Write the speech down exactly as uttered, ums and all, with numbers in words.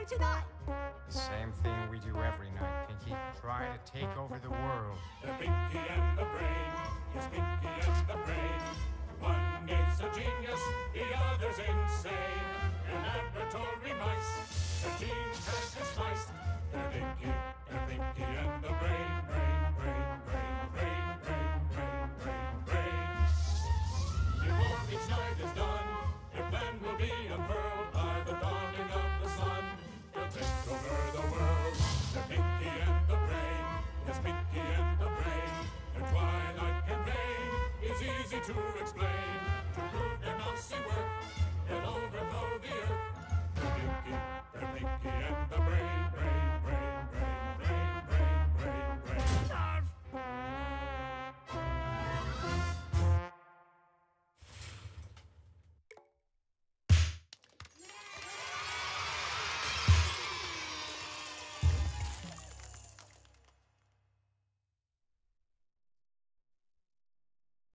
tonight? The same thing we do every night, Pinky. Try to take over the world. The Pinky and the Brain. Yes, Pinky and the Brain. One is a genius, the other's insane. They're laboratory mice. Their genes have been spliced. They're Pinky, they're Pinky and the Brain. Brain, brain, brain, brain, brain, brain, brain, brain. Before each night is done, their plan will be unfurled by the dawning of the sun. They'll take over the world. The Pinky and the Brain. Yes, Pinky and the Brain. Their twilight campaign is easy to explain.